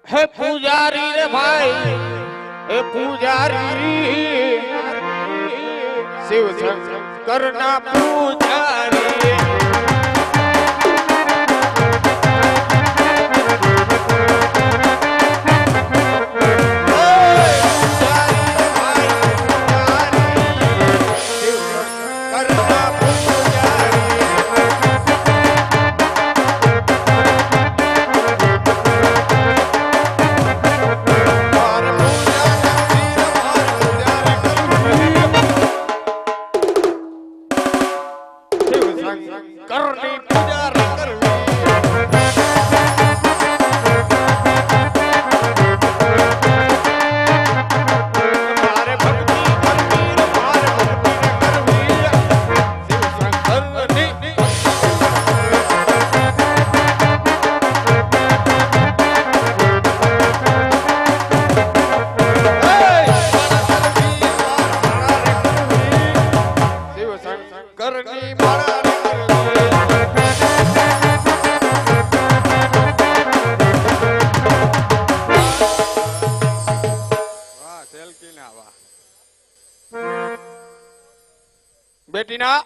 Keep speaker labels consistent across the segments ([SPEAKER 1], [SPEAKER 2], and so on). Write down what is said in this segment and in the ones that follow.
[SPEAKER 1] હે પૂજારી રે ભાઈ, હે પૂજારી, શિવ શંકર ના પૂજારી. બેટીના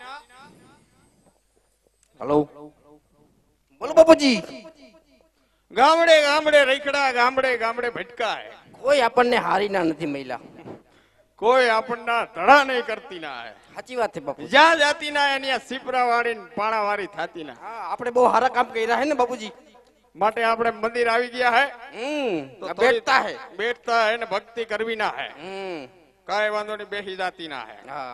[SPEAKER 1] હેલો
[SPEAKER 2] બોલો બાપુજી.
[SPEAKER 1] ગામડે ગામડે રખડા, ગામડે ગામડે ભટકાય,
[SPEAKER 2] કોઈ આપણને હારી ના નથી મહિલા,
[SPEAKER 1] કોઈ આપણના ધડા નહીં કરતી ના હે.
[SPEAKER 2] સાચી વાત છે બાપુ.
[SPEAKER 1] જ્યાં જાતી ના એની સીપરા વાળી પાણા વાળી થાતી ના.
[SPEAKER 2] હા, આપણે બહુ સારા કામ કર્યા હે ને બાપુજી,
[SPEAKER 1] માટે આપણે મંદિર આવી ગયા હે.
[SPEAKER 2] બેઠતા હે,
[SPEAKER 1] બેઠતા હે ને ભક્તિ કરવી ના હે. કાંઈ વાંધો નહીં, બેસી જાતી ના હે.
[SPEAKER 2] હા,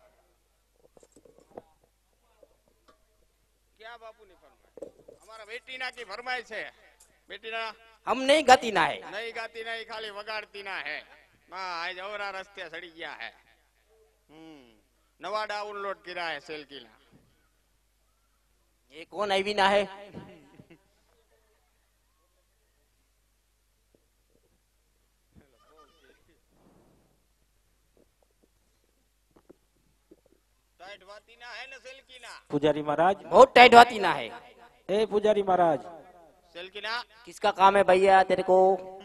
[SPEAKER 1] क्या बापू ने फरमाया? हमारा बेटी ना की फरमाय છે. बेटी ना
[SPEAKER 2] हम नहीं गाती ना है,
[SPEAKER 1] नहीं गाती नहीं, खाली वगाड़ती ना है. हां, आज औरा रस्ते सड़ी गया है. नवा डाउनलोड किया है सेल्की ना.
[SPEAKER 2] ये कौन आई ना है?
[SPEAKER 1] टाइट वाती ना है ना सेल्की ना.
[SPEAKER 3] पुजारी महाराज
[SPEAKER 2] बहुत टाइट वाती ना है.
[SPEAKER 3] ए पुजारी महाराज,
[SPEAKER 1] सेल्की ना
[SPEAKER 2] किसका काम है भैया तेरे को?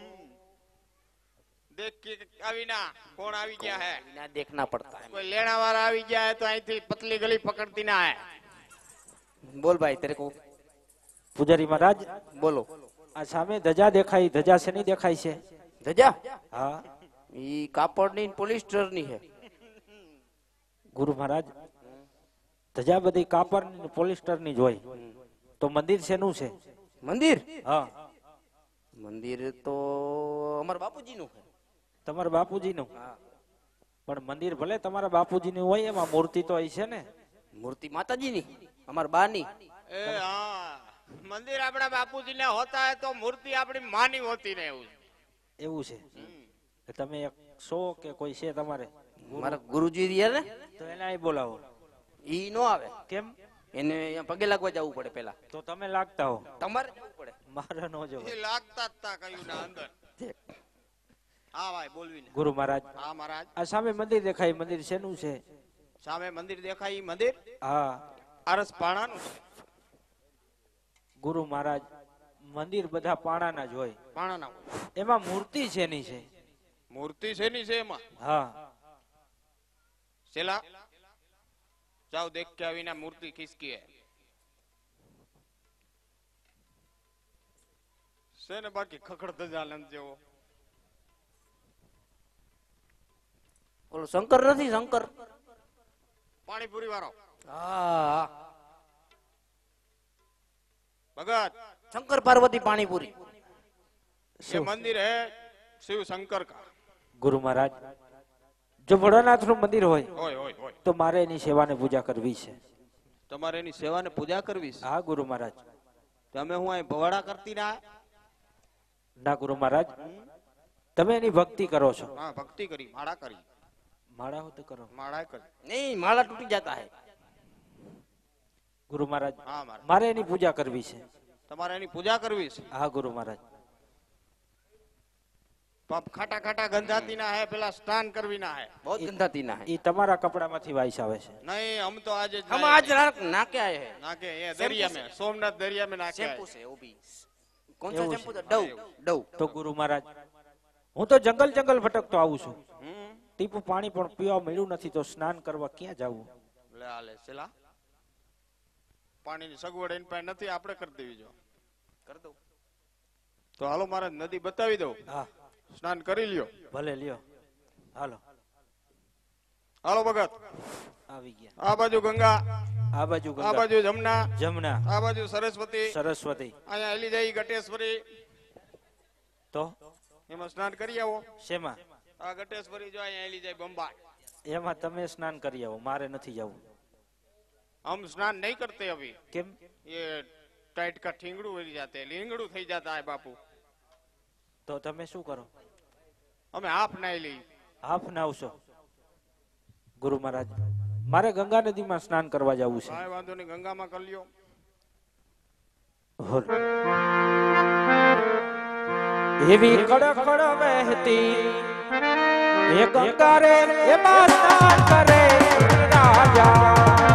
[SPEAKER 1] देख के अभी ना कौन આવી ગયા है,
[SPEAKER 2] ना देखना पड़ता है.
[SPEAKER 1] कोई लेना वाला આવી ગયા है तो અહીંથી पतली गली पकड़ती ना है.
[SPEAKER 2] बोल भाई तेरे को.
[SPEAKER 3] पुजारी महाराज
[SPEAKER 2] बोलो.
[SPEAKER 3] આ સામે ધજા દેખાય, ધજા શેની દેખાય છે?
[SPEAKER 2] ધજા
[SPEAKER 3] હા,
[SPEAKER 2] ઈ કાપડની પોલિસ્ટરની છે.
[SPEAKER 3] ગુરુ મહારાજ, ધજા બધી કાપડ પોલિસ્ટરની જ હોય, તો મંદિર શેનું છે?
[SPEAKER 2] મંદિર?
[SPEAKER 3] હા,
[SPEAKER 2] મંદિર તો અમારા બાપુજીનું છે.
[SPEAKER 3] તમારા બાપુજીનું?
[SPEAKER 2] હા,
[SPEAKER 3] પણ મંદિર ભલે તમારા બાપુજીનું હોય, એમાં મૂર્તિ તો હોય છે ને?
[SPEAKER 2] મૂર્તિ માતાજીની, અમારા બાની.
[SPEAKER 1] ए हाँ, मंदिर अपना बापूजी ने होता है तो मूर्ति अपनी मानी होती ने.
[SPEAKER 3] એવું છે? તમે એક સો કે કોઈ છે તમારે?
[SPEAKER 2] મારા ગુરુજી રહ્યા ને,
[SPEAKER 3] તો એને અહીં બોલાવો.
[SPEAKER 2] ઈ નો આવે.
[SPEAKER 3] કેમ?
[SPEAKER 2] એને અહીંયા પગે લાગવા જવું પડે પેલા.
[SPEAKER 3] તો તમે લાગતા હો,
[SPEAKER 2] તમારે જવું પડે.
[SPEAKER 3] મારે નો જવું.
[SPEAKER 1] ये लागता था कहीं ना अंदर. हाँ भाई बोलवी ने.
[SPEAKER 3] ગુરુ મહારાજ,
[SPEAKER 1] हाँ महाराज,
[SPEAKER 3] આ સામે મંદિર દેખાય, મંદિર શેનું છે?
[SPEAKER 1] सामे मंदिर देखा ही मंदिर
[SPEAKER 3] હા,
[SPEAKER 1] अरस पाणा नु.
[SPEAKER 3] ગુરુ મહારાજ, મંદિર બધા પાણાના જ હોય,
[SPEAKER 1] पाणा ना
[SPEAKER 3] એમાં મૂર્તિ શેની છે?
[SPEAKER 1] मूर्ति से नहीं से मां.
[SPEAKER 3] હા,
[SPEAKER 1] चला जाओ देख के अभी ना मूर्ति किसकी है. से ने बाकी खखड़ दजालन जेवो.
[SPEAKER 2] ઓલો શંકર નથી? શંકર
[SPEAKER 1] पानीपुरी वारो
[SPEAKER 2] હા,
[SPEAKER 1] भगत.
[SPEAKER 2] શંકર પાર્વતી પાણીપુરી.
[SPEAKER 1] ये मंदिर है शिव शंकर का.
[SPEAKER 3] ગુરુ મહારાજ, જો ભોળાનાથ નું મંદિર હોય
[SPEAKER 1] होय होय होय.
[SPEAKER 3] તો મારે એની સેવાને પૂજા કરવી છે.
[SPEAKER 1] તમારે એની સેવાને પૂજા કરવી છે.
[SPEAKER 3] હા ગુરુ મહારાજ.
[SPEAKER 1] તમે હું અહીં ભવાડા કરતી ના.
[SPEAKER 3] ના ગુરુ મહારાજ, તમે એની ભક્તિ કરો છો.
[SPEAKER 1] હા, ભક્તિ કરી, માળા કરી.
[SPEAKER 3] માળા હો તો કરો.
[SPEAKER 1] માળા કરી.
[SPEAKER 2] નહીં, માળા તૂટી જાતા હે.
[SPEAKER 3] ગુરુ મહારાજ,
[SPEAKER 1] હા મહારાજ,
[SPEAKER 3] મારે એની પૂજા કરવી છે.
[SPEAKER 1] તમારે એની પૂજા કરવી છે.
[SPEAKER 3] હા ગુરુ મહારાજ.
[SPEAKER 1] પાપ ખાટા ખાટા ગંધાતી ના હે, પેલા સ્નાન કરવી ના હે.
[SPEAKER 2] बहुत गंदाती ना है.
[SPEAKER 3] ઈ તમારા કપડામાંથી વાઈસ આવે છે.
[SPEAKER 1] नहीं, हम तो आज
[SPEAKER 2] हम आज नाके आए हैं.
[SPEAKER 1] नाके ये दरिया में, सोमनाथ दरिया में नाके
[SPEAKER 2] शैम्पू
[SPEAKER 1] आए.
[SPEAKER 2] से वो भी कौन सा
[SPEAKER 3] એવું
[SPEAKER 2] शैम्पू
[SPEAKER 3] છે.
[SPEAKER 2] था डव डव
[SPEAKER 3] તો ગુરુ મહારાજ હું તો જંગલ જંગલ ભટકતો આવું છું.
[SPEAKER 1] હમ
[SPEAKER 3] ટીપું પાણી પણ પીવા મળ્યું નથી તો સ્નાન કરવા ક્યાં જવું?
[SPEAKER 1] લે આલે છેલા પાણીની સગવડ એની પાસે નથી, આપણે કરી દેવી જો.
[SPEAKER 2] कर दो
[SPEAKER 1] તો હાલો મારે નદી બતાવી દઉં,
[SPEAKER 3] હા
[SPEAKER 1] સ્નાન કરી લ્યો.
[SPEAKER 3] ભલે લ્યો. હાલો
[SPEAKER 1] હાલો ભગત,
[SPEAKER 3] આવી ગયા.
[SPEAKER 1] આ બાજુ ગંગા,
[SPEAKER 3] આ બાજુ
[SPEAKER 1] આ
[SPEAKER 3] ગંગા,
[SPEAKER 1] બાજુ જમના,
[SPEAKER 3] જમના,
[SPEAKER 1] આ બાજુ સરસ્વતી,
[SPEAKER 3] સરસ્વતી.
[SPEAKER 1] અહીંયા હેલી જાય ગટેશ્વરી.
[SPEAKER 3] તો
[SPEAKER 1] એમાં સ્નાન કરી આવો.
[SPEAKER 3] શેમાં?
[SPEAKER 1] આ ગટેશ્વરી જો અહીંયા હેલી જાય બંબા.
[SPEAKER 3] એમાં તમે સ્નાન કરી આવો, મારે નથી જવું.
[SPEAKER 1] हम स्नान नहीं करते अभी,
[SPEAKER 3] કેમ?
[SPEAKER 1] ये टाइट का ठींगड़ू हो जाते हैं, लींगड़ू થઈ जाता है बापू.
[SPEAKER 3] તો તમે શું કરો?
[SPEAKER 1] અમે હાફ નાઈ લી.
[SPEAKER 3] હાફ નાવશો? ગુરુ મહારાજ મારે ગંગા નદીમાં સ્નાન કરવા જવું છે.
[SPEAKER 1] કાંઈ વાંધો નહીં, ગંગામાં કરી લ્યો.
[SPEAKER 3] હોલ. એવી કડકડ વહેતી એ ગંગા રે એમાં સ્નાન કરે રાજા.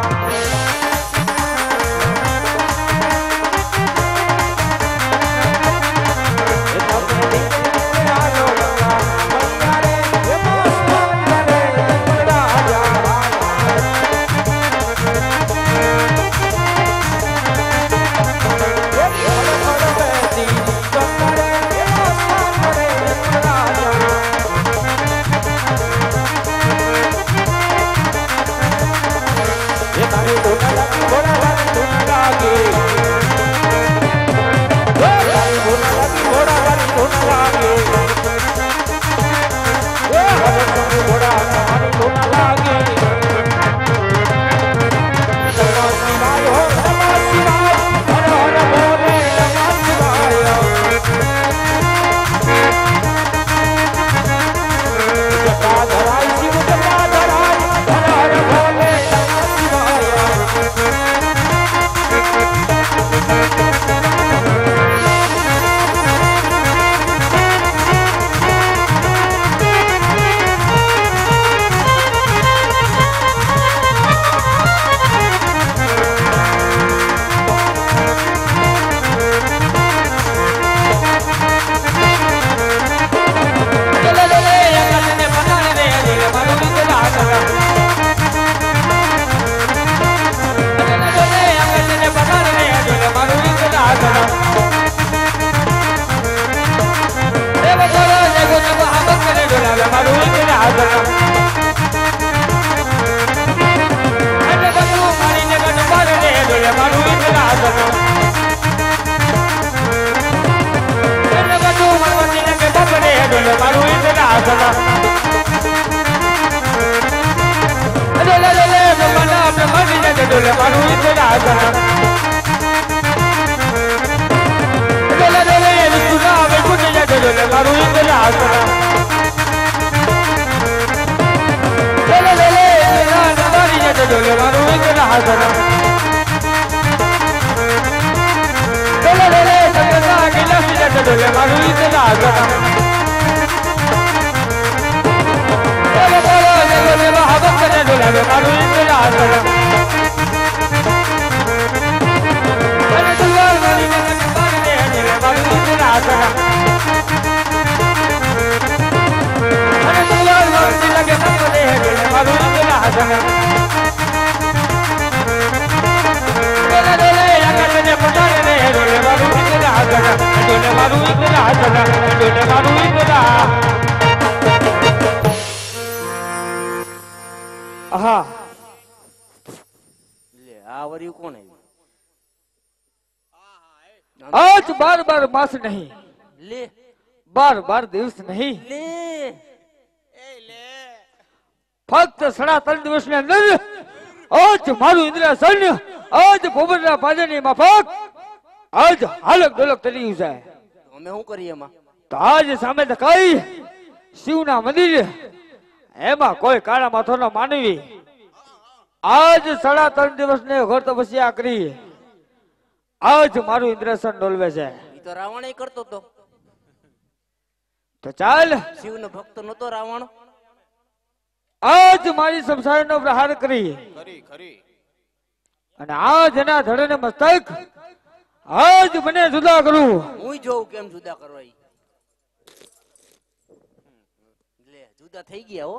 [SPEAKER 4] હા
[SPEAKER 2] ले आ वरी कौन है
[SPEAKER 4] आज बार बार मास नहीं,
[SPEAKER 2] ले
[SPEAKER 4] बार बार दिवस नहीं,
[SPEAKER 2] ले
[SPEAKER 4] ફક્ત 3.5 દિવસની અંદર આજ મારું ઇન્દ્રાસન આજ ભોબરના પાદરની માફક આજ હાલક ડોલક તરી ગયું છે.
[SPEAKER 2] અમે શું કરીએ એમાં?
[SPEAKER 4] તો આજ સામે કઈ શિવના મંદિર એમાં કોઈ કાળા માથાનો માનવી આજ 3.5 દિવસને ઘર તપસ્યા કરી આજ મારું ઇન્દ્રાસન ડોલવે છે.
[SPEAKER 2] ઈ તો રાવણ એ કરતો તો.
[SPEAKER 4] તો ચાલ
[SPEAKER 2] શિવનો ભક્ત નતો રાવણ.
[SPEAKER 4] આજ મારી સંસારનો પ્રહાર કરી
[SPEAKER 1] ખરી ખરી.
[SPEAKER 4] અને આજ એના ધડે મસ્તક આજ મને જુદા કરું.
[SPEAKER 2] હું જોઉં કેમ જુદા કરવા ઈ. લે જુદા થઈ ગયા હો.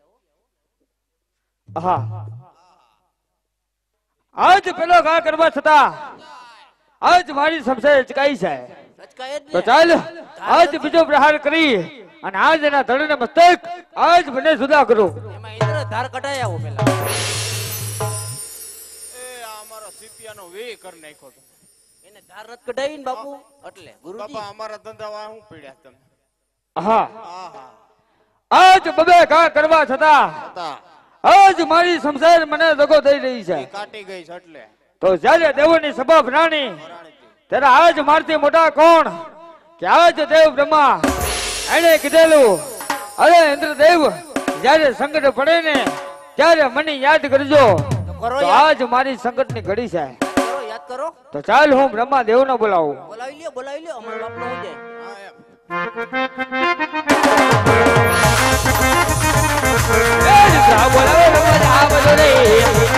[SPEAKER 4] હા આજ પેલો ઘા કરવા છતાં આજ મારી સમસે ચકાઈ છે.
[SPEAKER 2] સચકાય જ
[SPEAKER 4] તો
[SPEAKER 2] ને.
[SPEAKER 4] ચાલ આજ બીજો પ્રહાર કરી અને આજ એના ધડને મસ્તક આજ મને જુદા કરું.
[SPEAKER 2] એમાં ઇન્દ્ર ધાર કઢાઈ આવો પેલા.
[SPEAKER 1] એ આ અમારો સીપિયાનો વે કર નાખ્યો તમે.
[SPEAKER 2] એને ધાર નથી કઢાવી ને બાપુ એટલે ગુરુજી.
[SPEAKER 1] બાપા અમારા ધંધામાં શું પીડ્યા તમે?
[SPEAKER 4] હા
[SPEAKER 1] આહા
[SPEAKER 4] આજ બબે ઘા કરવા છતાં
[SPEAKER 1] હતા
[SPEAKER 4] આજ મારી સંસાર મને દગો દઈ રહી છે.
[SPEAKER 1] ઈ કાટી ગઈ છે એટલે
[SPEAKER 4] તો જ્યારે દેવોની સભા ભરાણી
[SPEAKER 1] રાણીજી.
[SPEAKER 4] ત્યારે આજ મારથી મોટા કોણ કે આજ દેવ બ્રહ્મા એને કીધેલું અરે ઇન્દ્રદેવ જ્યારે સંકટ પડે ને ત્યારે મને યાદ કરજો.
[SPEAKER 2] તો કરો
[SPEAKER 4] તો
[SPEAKER 2] યાદ.
[SPEAKER 4] આજ મારી સંકટની ઘડી છે.
[SPEAKER 2] કરો યાદ કરો.
[SPEAKER 4] તો ચાલ હું બ્રહ્મા દેવને બોલાવું.
[SPEAKER 2] બોલાવી લ્યો અમારા બાપનો હું જાય.
[SPEAKER 1] હા, એમ.
[SPEAKER 4] એ દીકરા બોલાવે બ્રહ્મા આ બધો રે. એ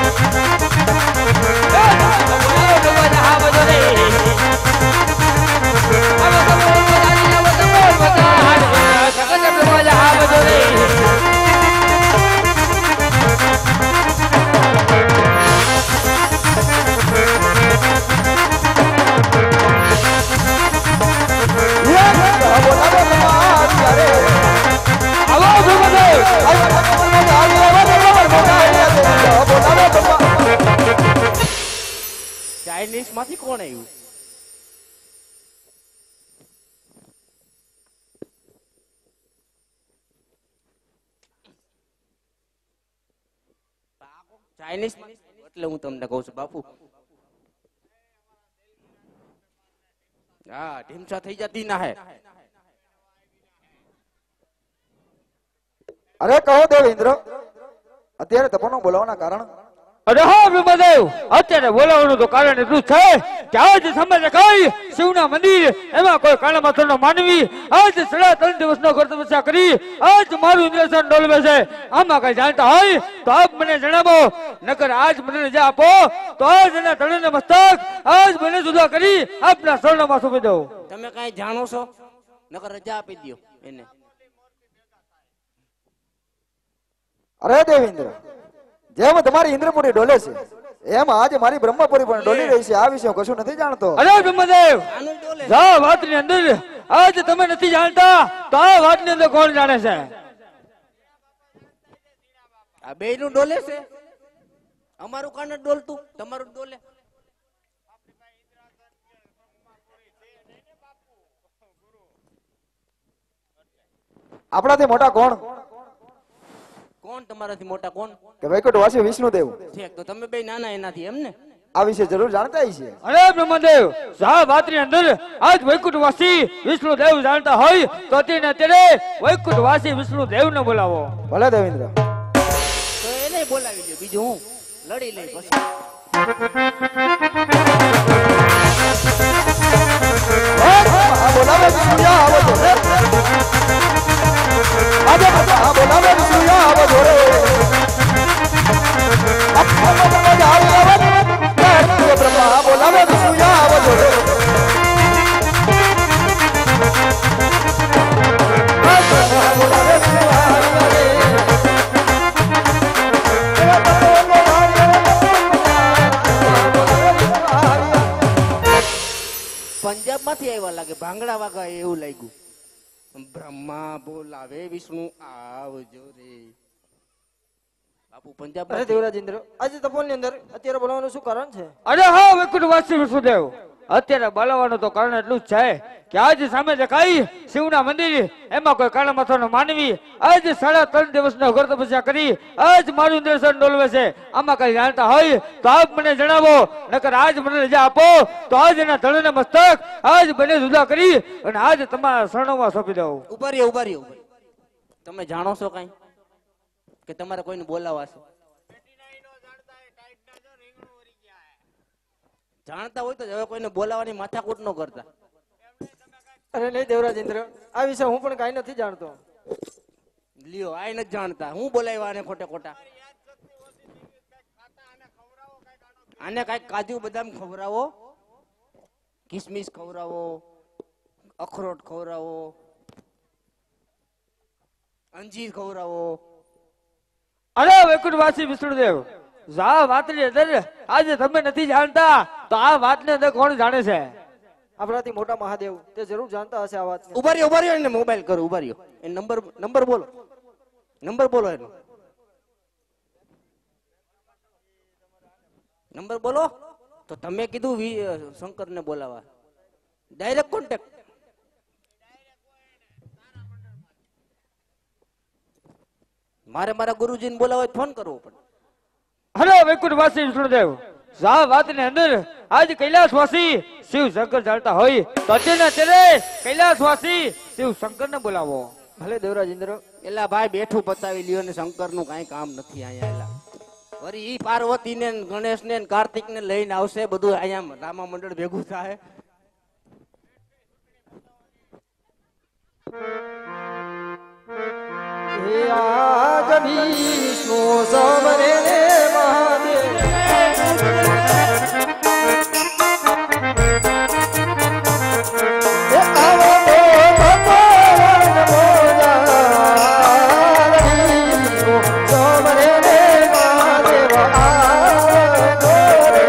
[SPEAKER 4] દીકરા બોલાવે બ્રહ્મા આ બધો રે. આવો તો બોલાવી આવો તો બોલાવી સકત બ્રહ્મા આ બધો રે.
[SPEAKER 2] ચાઇનીઝ માંથી કોણ આવ્યું? ચાઇનીઝ એટલે હું તમને કહું છું બાપુ. હા ઢીમસા થઈ જતી ના હે.
[SPEAKER 5] અરે કહો દેવેન્દ્ર, અત્યારે તપોનો બોલાવવાના કારણ?
[SPEAKER 4] અરે હા બ્રહ્મદેવ અત્યારે બોલાવવાનું તો કારણ એટલું છે કે આજ સમય કઈ શિવના મંદિર એમાં કોઈ કાળા માથાનો માનવી આજ 3.5 દિવસનો ઘર તપસ્યા કરી આજ મારું ઇન્દ્રસન ડોલવે છે. આમાં કઈ જાણતા હોય તો આપ મને જણાવો, નકર આજ મને રજા આપો તો આજ એના તળને મસ્તક આજ મને જુદા કરી આપના શરણમાં સોંપી દઉં.
[SPEAKER 2] તમે કઈ જાણો છો? નકર રજા આપી દો એને.
[SPEAKER 5] અરે દેવેન્દ્ર, જેમ તમારી ઇન્દ્રપુરી ડોલે છે એમ આજે મારી બ્રહ્મપુરી પણ ડોલી રહી છે. આ વિશે હું કશું નથી જાણતો.
[SPEAKER 4] અરે બ્રહ્મદેવ
[SPEAKER 2] આનું ડોલે.
[SPEAKER 4] આ વાતની અંદર આજ તમે નથી જાણતા તો આ વાતની અંદર કોણ જાણે છે?
[SPEAKER 2] આ બે નું ડોલે છે. અમારું કાન જ ડોલતું, તમારું જ ડોલે.
[SPEAKER 5] આપણાથી મોટા કોણ?
[SPEAKER 2] કોણ તમારાથી મોટા કોણ?
[SPEAKER 5] કે વૈકુંઠ વાસી વિષ્ણુદેવ.
[SPEAKER 2] ઠીક, તો તમે બે નાના એનાથી એમ ને.
[SPEAKER 5] આ વિશે જરૂર જાણતા છે.
[SPEAKER 4] અરે બ્રહ્મદેવ આ વાતની અંદર આજ વૈકુંઠ વાસી વિષ્ણુ દેવ જાણતા હોય તો અત્યારે વૈકુંઠ વાસી વિષ્ણુ દેવ ને બોલાવો.
[SPEAKER 5] ભલે દેવેન્દ્ર.
[SPEAKER 2] તો એને બોલાવી લ્યો, બીજું હું લડી લઈ પછી.
[SPEAKER 5] આ બોલાવે વિષ્ણુયા આવો જોરે. આજે આ બોલાવે વિષ્ણુયા આવો જોરે. બ્રહ્મા બોલાવે વિષ્ણુયા આવો જોરે.
[SPEAKER 2] પંજાબ માંથી આવ્યા લાગે, ભાંગડા વાગા એવું લાગ્યું. બ્રહ્મા બોલાવે વિષ્ણુ આવજો રે. બાપુ પંજાબ
[SPEAKER 6] અરે દેવરાજેન્દ્ર, આજે તપોની અંદર અત્યારે બોલાવવાનું શું કારણ છે?
[SPEAKER 4] અરે હા વૈકુંઠ વાસી વિષ્ણુદેવ અત્યારે બોલાવવાનું તો કારણ એટલું જ છે કે આજ સામે દેખાય શિવના મંદિર એમાં કોઈ કાળા માથાનો માનવી આજ 3.5 દિવસનો ઘર તપસ્યા કરી આજ મારું ઇન્દ્રસન ડોલવે છે. આમાં કઈ જાણતા હોય તો આપ મને જણાવો, નકર આજ મને રજા આપો તો આજ એના ધડને મસ્તક આજ બને જુદા કરી અને આજ તમારા શરણોમાં સોંપી દઉં.
[SPEAKER 2] ઉભા રહ્યો, ઉભા રહ્યો. તમે જાણો છો કઈ કે તમારે કોઈને બોલાવા છે? જાણતા હોય તો હવે કોઈને બોલાવાની માથાકૂટ ન કરતા.
[SPEAKER 6] અરે નહીં દેવરાજેન્દ્ર, આ વિશે હું પણ કાંઈ નથી જાણતો.
[SPEAKER 2] લ્યો આ નથી જાણતા, હું બોલાવ્યા આને ખોટે ખોટા. આને કઈક કાજુ બદામ ખવડાવો, કિસમિસ ખવડાવો, અખરોટ ખવડાવો, અંજીર ખવડાવો.
[SPEAKER 4] અરે વૈકુંઠવાસી વિષ્ણુદેવ, આ વાતની અંદર આજે તમે નથી જાણતા તો આ વાતની અંદર કોણ જાણે છે?
[SPEAKER 6] આપણાથી મોટા મહાદેવ તે જરૂર જાણતા હશે આ વાત.
[SPEAKER 2] ઉભા રહ્યો એને મોબાઈલ કરો, ઉભા રહ્યો. એ નંબર બોલો, નંબર બોલો એનો નંબર બોલો. તો તમે કીધું શંકર ને બોલાવા, ડાયરેક્ટ કોન્ટેક્ટ. મારે મારા ગુરુજીને બોલાવવા ફોન કરવો પડે.
[SPEAKER 4] અરે વૈકુંઠવાસી વિષ્ણુદેવ, આ વાતની અંદર આજ કૈલાસવાસી શિવ શંકર જાણતા હોય તો અત્યારે કૈલાસવાસી શિવ શંકર ને બોલાવો.
[SPEAKER 6] ભલે દેવરાજ ઇન્દ્ર.
[SPEAKER 2] એલા ભાઈ બેઠું પતાવી લ્યો ને, શંકર નું કઈ કામ નથી અહીંયા. એલા વળી ઈ પાર્વતી ને ગણેશ ને કાર્તિક ને લઈને આવશે, બધું અહીંયા રામા મંડળ ભેગું થાય.
[SPEAKER 6] હે આજ વિષ્ણુ સમરે મહાદેવ. હે આવો ભગવાન મોજા વિષ્ણુ સમરે મહાદેવ આવો રે.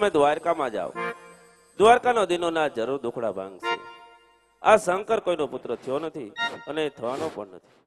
[SPEAKER 7] તમે દ્વારકામાં જાઓ. દ્વારકાનો દીનોનાથ જરૂર દુખડા ભાંગશે. આ શંકર કોઈનો પુત્ર થયો નથી અને થવાનો પણ નથી.